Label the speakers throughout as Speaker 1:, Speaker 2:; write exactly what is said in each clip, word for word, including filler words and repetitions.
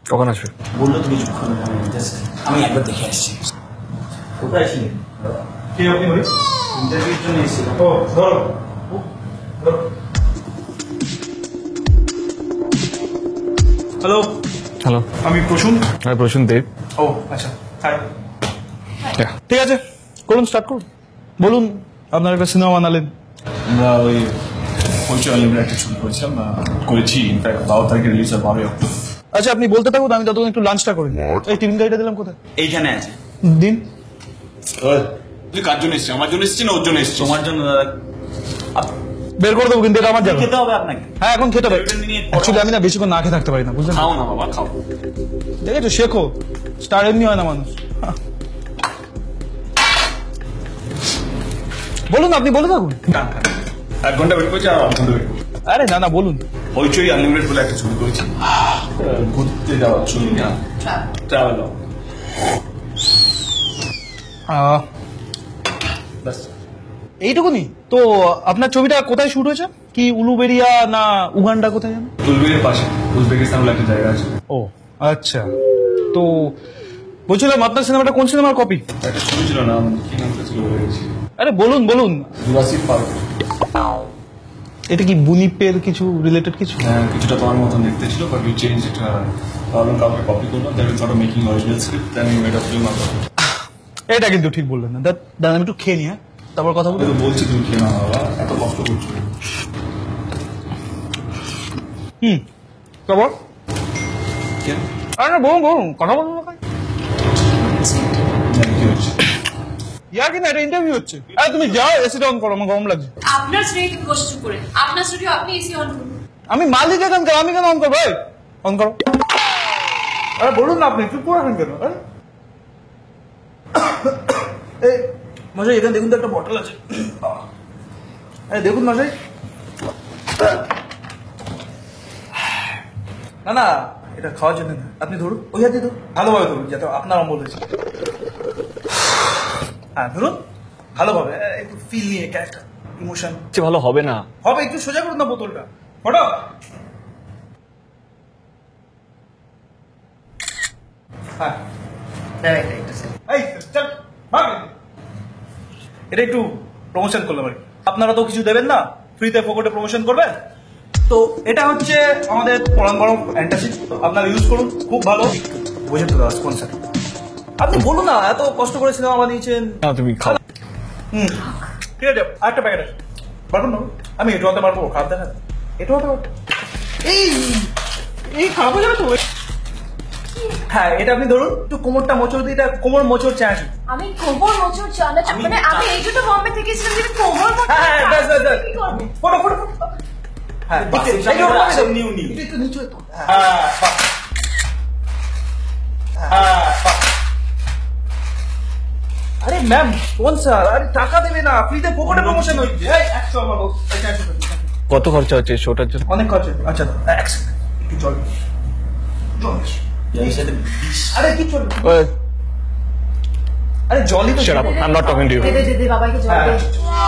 Speaker 1: কখন আসবে?
Speaker 2: বললো তুমি কিছুক্ষণ আমি একবার দেখে আসছি। কোথায় ছিলেন?
Speaker 3: কি আপনি ভাই?
Speaker 2: ইন্টারভিউর জন্য এসেছিলাম।
Speaker 3: ও ধরো ধরো। হ্যালো
Speaker 1: হ্যালো,
Speaker 3: আমি প্রসূন।
Speaker 1: আমি প্রসূন দেব।
Speaker 3: ও আচ্ছা, হাই। ঠিক আছে, করুন, স্টার্ট করুন। বলুন, আপনার একটা সিনেমা বানালেন।
Speaker 4: আমরা ওই পরিচয় আলিমের একটা ছবি করেছিলাম করেছি ইনফ্যাক্ট বারো তারিখে রিলিজ হয়, বারোই অক্টোবর।
Speaker 3: আচ্ছা, আপনি বলতে থাকুন, আমি ততক্ষণ একটু লাঞ্চটা করি। এই টিফিন গাড়িটা দিলাম কোথায়?
Speaker 2: এইখানে আছে।
Speaker 3: দিন।
Speaker 4: তুই কার জন্য এসছিস? আমার জন্য এসছিস না ওর জন্য এসছিস?
Speaker 2: তোমার জন্য দাদা।
Speaker 3: বের করে দেবো, কিন্তু এটা আমার যাবে।
Speaker 2: খেতে হবে আপনাকে।
Speaker 3: হ্যাঁ, এখন খেতে হবে।
Speaker 2: এটা নিয়ে
Speaker 3: অ্যাকচুয়ালি আমি না বেশিক্ষণ না খেয়ে থাকতে পারি না, বুঝলেন?
Speaker 4: খাও না বাবা, খাও।
Speaker 3: দেখেছো, শেখো। স্টার এমনি হয় না মানুষ। বলুন, আপনি বলে থাকুন।
Speaker 4: এক ঘন্টা ওয়েট করছি আর আধ ঘন্টা ওয়েট করছি।
Speaker 3: আরে না না, বলুন।
Speaker 4: হইচই আনলিমিটেড বলে একটা ছবি করেছি, ঘুরতে যাওয়ার ছবি না, ট্রাভেল।
Speaker 3: আহ, এইটুকুনি তো। আপনার ছবিটা কোথায় শুট হয়েছে? কি উলুবেরিয়া না উগান্ডা, কোথায় জানো?
Speaker 4: উজবেকের পাশে, উজবেকিস্তান বলে একটা জায়গা আছে।
Speaker 3: ও আচ্ছা, তো বলছিলাম আপনার সিনেমাটা কোন সিনেমার কপি?
Speaker 4: একটা ছবি ছিল না, কি নাম ছিল ভুলে গেছি।
Speaker 3: আরে বলুন বলুন।
Speaker 4: Jurassic Park.
Speaker 3: এটা কি বুনিপের কিছু রিলেটেড কিছু?
Speaker 4: হ্যাঁ, কিছুটা তোমার মতন দেখতে ছিল, বাট উই চেঞ্জ ইট। ভাবলাম কাউকে কপি করলাম, that we thought of making original script, then we made a film out.
Speaker 3: এটা কিন্তু ঠিক বললেন না। দাদা আমি একটু খেয়ে নি, হ্যাঁ, তারপর কথা বলবো।
Speaker 4: বলছি তুমি খেয়ে না বাবা, এত কষ্ট করছো।
Speaker 3: হুম, তারপর
Speaker 4: কেন?
Speaker 3: আরে না, বলুন বলুন, কথা বলবো না।
Speaker 4: কি হচ্ছে?
Speaker 3: ইয়ার কি না, এটা ইন্টারভিউ হচ্ছে। আরে তুমি যাও, এসিটা অন করো, আমার গরম লাগছে।
Speaker 5: আপনার স্টুডিও বসে করে আপনার স্টুডিও আপনি এসি অন করুন।
Speaker 3: আমি মালিক এখানকার, আমি কেন অন করবো? এই, অন করো। আরে বলুন না, আপনি চুপ করে আছেন কেন? এই মশাই, এখানে দেখুন তো একটা বটল আছে। আরে দেখুন মশাই। না না, এটা খাওয়ার জন্য না, আপনি ধরুন, ওই হাতে ধরুন, ভালোভাবে ধরুন, যাতে আপনার অম্বল হয়েছে। হ্যাঁ ধরুন, ভালোভাবে, একটু ফিল নিয়ে, ক্যারেক্টার, ইমোশন।
Speaker 1: ভালো হবে না।
Speaker 3: হবে, একটু সোজা করুন না বোতলটা। ফটো। হ্যাঁ, এই চল, ভাগ। এটা একটু প্রমোশন করলাম আর কি। আপনারা তো কিছু দেবেন না, ফ্রিতে পকেটে প্রমোশন করবেন। তো এটা হচ্ছে আমাদের পরান গরম অ্যান্টাসিড, আপনারা ইউজ করুন, খুব ভালো। বুঝে তো দাদা, স্পন্সার। আপনি বলুন না, এত কষ্ট করে সিনেমা বানিয়েছেন।
Speaker 1: না, তুমি খাও।
Speaker 3: হুম, ঠিক আছে, আরেকটা প্যাকেট আছে, পারবেন না? আমি এটু হতে পারবো, খারাপ দেখা এটু হতে পারবো। এই এই খারাপ হয়ে যাবে তো। হ্যাঁ, এটা আপনি ধরুন, একটু কোমরটা মোচড় দিয়ে, এটা কোমর মোচড় চাই।
Speaker 5: আমি কোমর মোচড় চালা মানে আমি এই জন্য বম্বে থেকে এসেছিলাম যে কোমর মোচড়।
Speaker 3: হ্যাঁ হ্যাঁ, ব্যাস ব্যাস ব্যাস। Photo photo photo. হ্যাঁ,
Speaker 2: নিউ নিউ
Speaker 3: একটু নিচু তো। হ্যাঁ, হ্যাঁ। আরে ম্যাম, কোন স্যার? আরে টাকা দেবে না, ফ্রিতে পকেটে প্রমোশন হচ্ছে। এই একশো আমার বস, একশো।
Speaker 1: কত খরচা হচ্ছে শোটার জন্য?
Speaker 3: অনেক খরচা। আচ্ছা এক সেকেন্ড, একটু চল চল। আরে কি চল, আরে জলই তো।
Speaker 1: Shut up, I'm not talking to you.
Speaker 5: দে দে দে বাবাকে জল দে।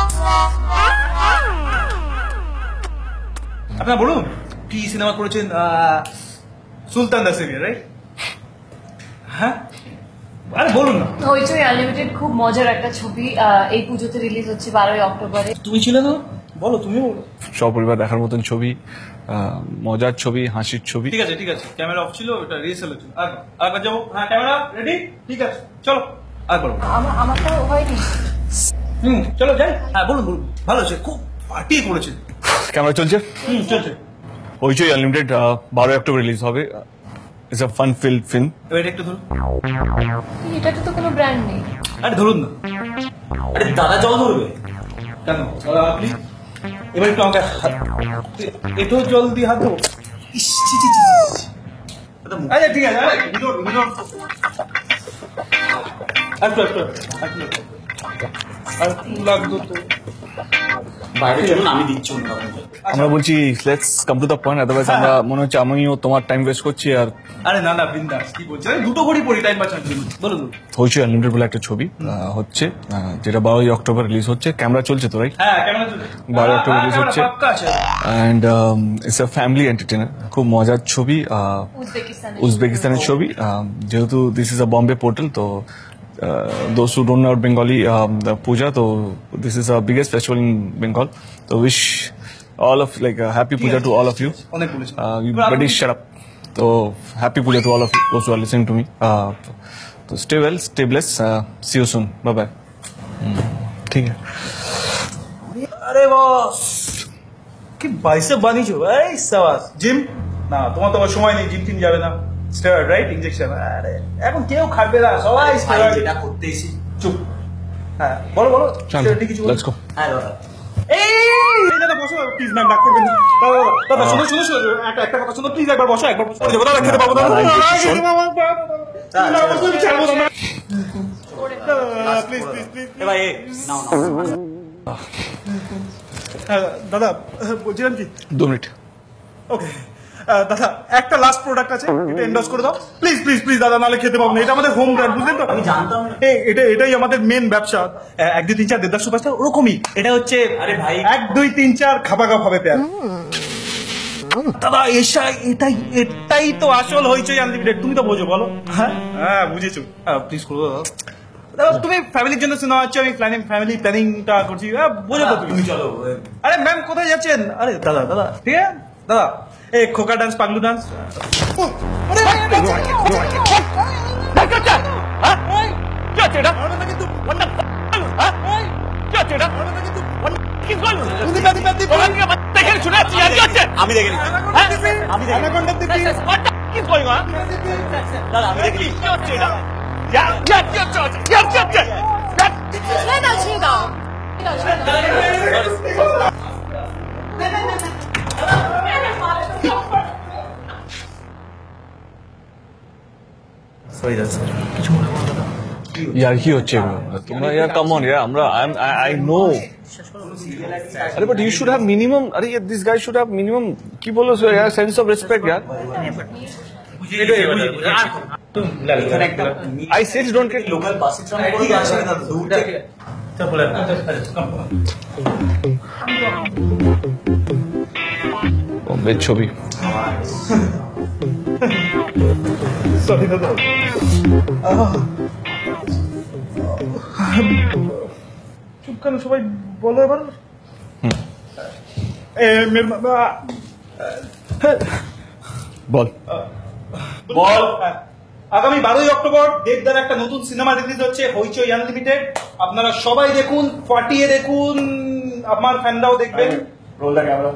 Speaker 3: আপনার বলুন, কি সিনেমা করেছেন? Sultan the serial, right? হ্যাঁ, আরে বলুন না।
Speaker 5: হইচই আনলিমিটেড খুব মজার একটা ছবি, এই পুজোতে রিলিজ হচ্ছে বারোই অক্টোবরে।
Speaker 3: তুমি ছিলে না, বলো, তুমি বলো।
Speaker 1: সপরিবার দেখার মতন ছবি, মজার ছবি, হাসির ছবি।
Speaker 3: ঠিক আছে ঠিক আছে, ক্যামেরা অফ ছিল, ওটা রিহার্সাল হচ্ছিল। আর আরেকবার যাবো। হ্যাঁ, ক্যামেরা রেডি, ঠিক আছে, চলো আরেকবার।
Speaker 5: আমার আমার তো হয়নি।
Speaker 3: হুম, চলো যাই। হ্যাঁ বলুন বলুন, ভালো হচ্ছে, খুব পার্টি করেছে।
Speaker 1: ক্যামেরা চলছে?
Speaker 3: হুম, চলছে।
Speaker 1: হইচই আনলিমিটেড বারোই অক্টোবর রিলিজ হবে। It's a fun field film.
Speaker 3: এবার একটু ধরুন।
Speaker 5: এটাতে তো কোনো ব্র্যান্ড নেই।
Speaker 3: আরে ধরুন না।
Speaker 2: আরে দাদা জল ধরবে
Speaker 3: কেন আপনি? এবার একটু আমাকে এটাও জল দিয়ে হাত দেবো। আচ্ছা ঠিক আছে, একটু একটু একটু লাগতো তো।
Speaker 2: বাইরে চলুন, আমি দিচ্ছি অন্য কাউকে।
Speaker 1: আমরা বলছি let's come to the point, otherwise আমরা মনে হচ্ছে আমিও তোমার টাইম ওয়েস্ট করছি। আর
Speaker 3: আরে না না বিন্দাস, কি বলছেন, আমি দুটো ঘড়ি পড়ি টাইম বাঁচানোর জন্য। বলুন
Speaker 1: হইচই আনলিমিটেড বলে একটা ছবি আহ, হচ্ছে আহ, যেটা বারোই অক্টোবর রিলিজ হচ্ছে। ক্যামেরা চলছে তো রাইট?
Speaker 3: হ্যাঁ ক্যামেরা চলছে,
Speaker 1: বারো অক্টোবর রিলিজ হচ্ছে
Speaker 3: পাক্কা আছে।
Speaker 1: And it's a family entertainer, খুব মজার ছবি, আহ,
Speaker 5: উজবেকিস্তানের
Speaker 1: উজবেকিস্তানের ছবি। আহ, যেহেতু this is a Bombay portal, তো those who don't know Bengali um, the puja, so this is our biggest festival in Bengal. So wish all of like a happy puja to all of you.
Speaker 3: অনেক বলেছেন।
Speaker 1: Uh, you buddy shut up. So happy puja to all of you, those who are listening to me. Uh, so stay well, stay blessed. Uh, see you soon. Bye bye. ठीक है.
Speaker 3: আরে বস কি bicep বানিয়েছো ভাই, সাবাস। Gym না, তোমার তো আবার সময় নেই, জিম টিম যাবে না। Steroid right, injection. আরে এখন কেউ খাবে না, সবাই
Speaker 2: ভাই
Speaker 3: স্টেরয়েড।
Speaker 2: যেটা করতে এসেছি।
Speaker 3: চুপ। হ্যাঁ বলো বলো,
Speaker 1: চল,
Speaker 3: steroid কিছু বলো।
Speaker 1: let's go.
Speaker 2: হ্যাঁ দাদা,
Speaker 3: এই এই দাদা বসো প্লিজ, ম্যাম ডাক করবেন না। দাদা দাদা শুনো শুনো শুনো, একটা একটা কথা শুনো প্লিজ, একবার বসো, একবার বসো। যাবো দাদা, খেতে পাবো দাদা, খেতে পাবো প্লিজ প্লিজ প্লিজ।
Speaker 2: এ ভাই এ, নাও নাও।
Speaker 3: দাদা বলছিলাম কি,
Speaker 1: दो मिनट.
Speaker 3: ওকে দাদা একটা লাস্ট প্রোডাক্ট আছে, এটা এন্ডোর্স করে দাও প্লিজ প্লিজ প্লিজ দাদা, নাহলে খেতে পাবো না। এটা আমাদের হোম ব্র্যান্ড, বুঝলেন তো?
Speaker 2: আমি জানতাম না।
Speaker 3: এই এটা এটাই আমাদের মেন ব্যবসা। এক দুই তিন চার দেড় সুপারস্টার ওরকমই, এটা হচ্ছে
Speaker 2: আরে ভাই।
Speaker 3: এক দুই তিন চার খাপা খাপ হবে প্যার। দাদা এসা এটাই এটাই তো আসল হইচই আনলিমিটেড, তুমি তো বোঝো বলো। হ্যাঁ হ্যাঁ বুঝেছো, প্লিজ করো দাদা। দাদা তুমি ফ্যামিলির জন্য শোনা হচ্ছে, আমি প্ল্যানিং ফ্যামিলি প্ল্যানিংটা করছি, হ্যাঁ বোঝো তো তুমি।
Speaker 2: তুমি চলো।
Speaker 3: আরে ম্যাম কোথায় যাচ্ছেন? আরে দাদা দাদা ঠিক আছে দাদা, এই খোকা ডান্স পাগলু ডান্স।
Speaker 2: আমি দেখে নিচ্ছি। আমি দেখে দাদা, আমি দেখে নিচ্ছি।
Speaker 5: ছেড়ে দাও ছেড়ে দাও ছেড়ে দাও, ছেড়ে দাও।
Speaker 3: সরি দাদা,
Speaker 1: यार কি হচ্ছে এগুলো? তোমরা यार কাম অন यार, আমরা আই আই নো। अरे but you should have minimum, अरे ये this guy should have minimum কি বলো यार, সেন্স অফ রেসপেক্ট यार.
Speaker 2: এখানে একটা
Speaker 1: I said you don't get
Speaker 2: local বাসে ট্রাম করে আসে না দূর থেকে।
Speaker 1: বম্বে ছবি.
Speaker 3: সরি দাদা। চুপ কেন সবাই, বলো এবার। এ, মেম- আ-
Speaker 1: বল.
Speaker 3: বল। আগামী বারোই অক্টোবর দেবদার একটা নতুন সিনেমা রিলিজ হচ্ছে, হইচই আনলিমিটেড। আপনারা সবাই দেখুন, ফাটিয়ে দেখুন, আমার ফ্যানরাও দেখবেন।
Speaker 4: Roll the camera.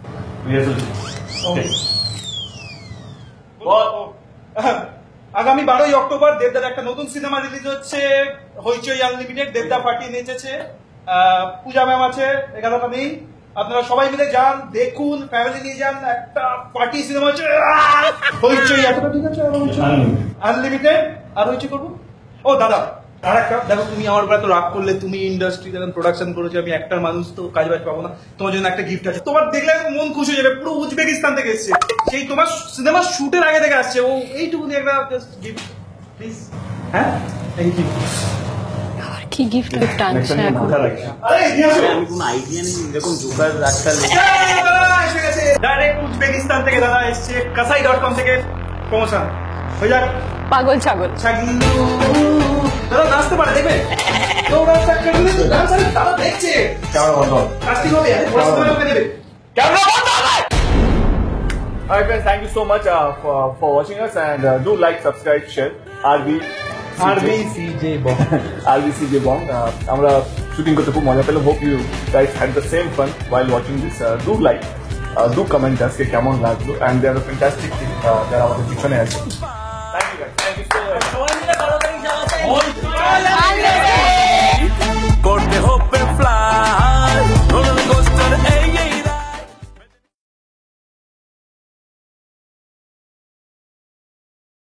Speaker 3: বল। আগামী বারোই অক্টোবর দেবদার একটা নতুন সিনেমা রিলিজ হচ্ছে, হইচই আনলিমিটেড। দেবদা ফাটিয়ে নেচেছে, আহ, পূজা ম্যাম আছে, এগারোটা নেই। আপনারা সবাই মিলে যান, দেখুন, ফ্যামিলি নিয়ে যান, একটা পার্টি সিনেমা হচ্ছে। আহ! হইচই এতটা ঠিক আছে, আনলিমিটেড। আর হইচই করবো। ও দাদা আর একটা দেখো, তুমি আমার উপর এত রাগ করলে, তুমি ইন্ডাস্ট্রি যখন প্রোডাকশন করেছো, আমি একটা মানুষ তো কাজ বাজ পাবো না, তোমার জন্য একটা গিফট আছে। তোমার দেখলে একদম মন খুশি হয়ে যাবে, পুরো উজবেকিস্তান থেকে এসছে, সেই তোমার সিনেমা শুটের আগে থেকে আসছে ও, এইটুকুনি একটা জাস্ট গিফট প্লিজ। হ্যাঁ থ্যাংক ইউ।
Speaker 5: কি গিফট গিফট আনছে এখন?
Speaker 3: আরে দিয়ে আসো।
Speaker 2: আমি কোনো আইডিয়া নেই এরকম জোকার রাস্তা
Speaker 3: ডাইরেক্ট উজবেকিস্তান থেকে দাদা এসছে, কাসাই ডট কম থেকে প্রমোশন হয়ে যাক।
Speaker 5: পাগল ছাগল।
Speaker 3: ছাগলু দাদা নাচতে পারে, দেখবে তো রাস্তা কেটে ডান্স আরে দাদা দেখছে।
Speaker 4: Camera on.
Speaker 3: কাস্টিং হবে, আরে বড় সময় ওকে দেবে।
Speaker 1: Camera বন্ধ হবে. Alright friends, thank you so much uh, for for watching us, and uh, do like, subscribe, share. R B
Speaker 3: R B C J Bong.
Speaker 1: R B C J Bong. Uh, আমরা shooting করতে খুব মজা পেলাম. Hope you guys had the same fun while watching this. Uh, do like, uh, do comment আজকে কেমন লাগলো, and they are a fantastic team uh, যারা আমাদের পিছনে আছে. Thank you guys. Thank you so much.
Speaker 3: সবাই মিলে ভালো করে যাওয়া